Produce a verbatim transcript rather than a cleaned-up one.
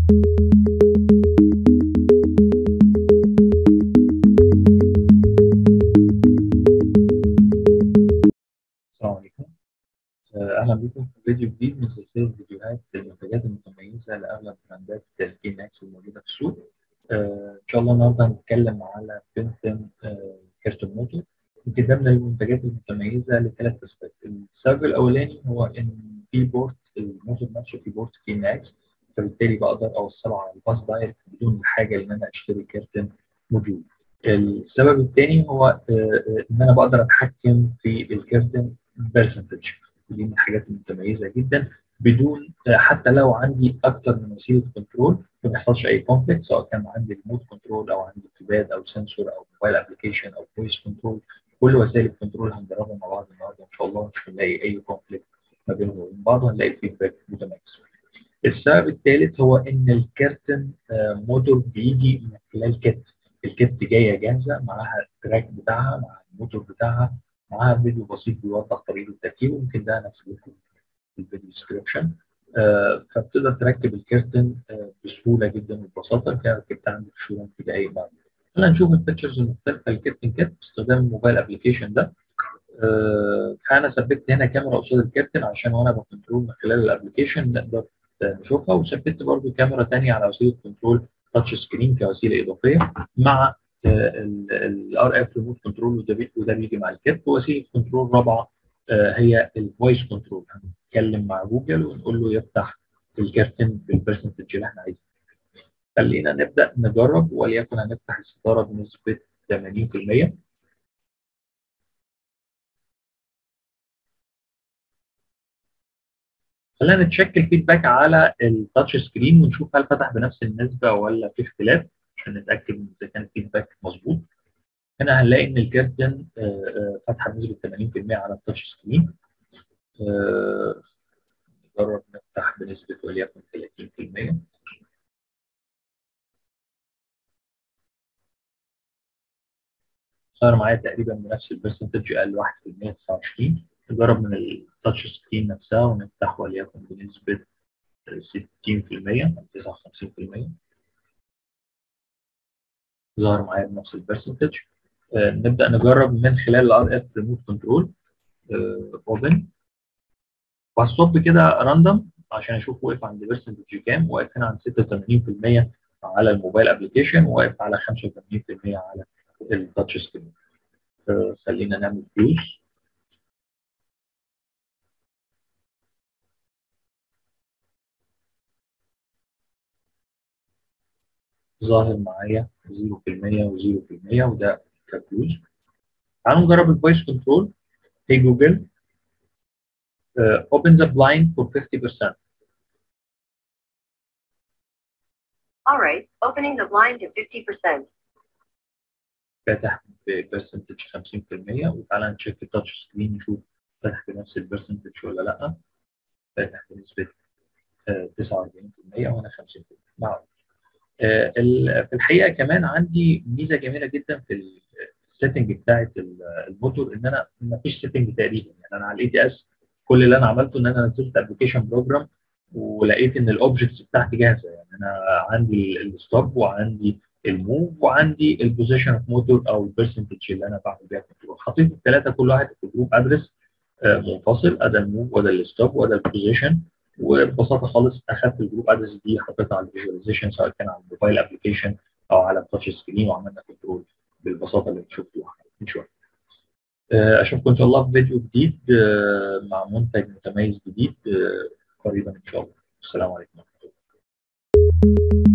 السلام عليكم. آه، أهلا بكم في فيديو جديد من سلسلة فيديوهات المنتجات المتميزة لأغلب براندات كي إن إكس الموجودة في السوق. آه، إن شاء الله النهاردة هنتكلم على بنتن آه، كرتون موتور. يمكن ده من المنتجات المتميزة لثلاث أسباب. السبب الأولاني هو إن في بورت الموتور نفسه في بورت كي إن إكس، فبالتالي بقدر أوصله على الباص دايركت بدون الحاجة إن أنا أشتري كرتون موديول. السبب الثاني هو آه، آه، إن أنا بقدر أتحكم في الكرتون برسنتج. دي من الحاجات المتميزه جدا بدون حتى لو عندي اكتر من وسيله كنترول ما بيحصلش اي كونفليكت، سواء كان عندي ريموت كنترول او عندي كيباد او سنسور او موبايل ابلكيشن او فويس كنترول. كل وسائل الكنترول هنجربها مع بعض النهارده ان شاء الله، مش هنلاقي اي كونفليكت ما بينهم وبين بعض، وهنلاقي فيدباك متميز. السبب الثالث هو ان الكرتن موتور بيجي من خلال كت. الكت جايه جاهزه معاها التراك بتاعها مع الموتور بتاعها، معاها فيديو بسيط بيوضح طريقه التركيب، وممكن ده نفس الفيديو في الفيديو ديسكربشن. آه فبتقدر تركب الكرتن آه بسهوله جدا وببساطه. كده ركبتها عندك في الشغل في دقائق بعد. خلينا نشوف الفيتشرز المختلفه للكرتن كت باستخدام الموبايل ابلكيشن ده. آه انا ثبت هنا كاميرا قصاد الكرتن عشان وانا بكنترول من خلال الابلكيشن نقدر نشوفها، وثبت برضو كاميرا ثانيه على وسيله كنترول تاتش سكرين كوسيله اضافيه مع الار اف ريموت كنترول، وده بيجي مع الكت. ووسيله كنترول رابعه آه هي الفويس كنترول، هنتكلم مع جوجل ونقول له يفتح الكرتن بالبرسنتج اللي احنا عايزينه. خلينا نبدا نجرب، وليكن هنفتح الستاره بنسبه ثمانين في المية. خلينا نتشيك الفيدباك على التاتش سكرين ونشوف هل فتح بنفس النسبه ولا في اختلاف، عشان نتاكد ان اذا كان الفيدباك مظبوط. هنا هنلاقي ان الكيرتن فاتحه بنسبه ثمانين في المية على التاتش سكرين. آه، نجرب نفتح بنسبه وليكن ثلاثين في المية. صار معايا تقريبا بنفس البرسنتج، اقل واحد في المية تسعة وعشرين. نجرب من التاتش سكرين نفسها ونفتح وليكن بنسبه ستين في المية او تسعة وخمسين في المية. ظهر معايا بنفس البرسنتج. آه، نبدا نجرب من خلال الار اف ريموت كنترول اوبن، وهصب كده راندوم عشان اشوف وقف عند برسنتج كام. واقف هنا عند ستة وثمانين في المية على الموبايل ابلكيشن، وواقف على خمسة وثمانين في المية على التاتش سكرين. آه، خلينا نعمل فلوس. ظاهر معايا صفر في المية وصفر في المية، وده كفلوس. تعالوا نجرب الفويس كنترول. في جوجل uh, open the blind for fifty percent. All right, opening the blind to fifty percent. فاتح ببرسنتج خمسين في المية. وتعالى نشيك التاتش سكرين نشوف فاتح بنفس البرسنتج ولا لا. فاتح بنسبة uh, تسعة وأربعين في المية وانا خمسين في المية. معقول. uh, في الحقيقة كمان عندي ميزة جميلة جدا في السيتنج بتاعت الموتور، ان انا ما فيش سيتنج تقريبا. يعني انا على الاي دي اس كل اللي انا عملته ان انا نزلت ابلكيشن بروجرام، ولقيت ان الاوبجكتس بتاعتي جاهزه. يعني انا عندي الستوب وعندي الموف وعندي البوزيشن اوف موتور او البرسنتج اللي انا بعمل بيها كنترول. حطيت الثلاثه كل واحد في جروب ادرس منفصل، ادى الموف وده الستوب وده البوزيشن. وببساطه خالص اخذت الجروب ادرس دي حطيتها على الفيجواليزيشن، سواء كان على الموبايل ابلكيشن او على التاتش سكرين، وعملنا كنترول بالبساطه اللي بتشوفوها من شويه. اشوفكم ان شاء الله في فيديو جديد مع منتج متميز جديد قريبا ان شاء الله. السلام عليكم ورحمه الله.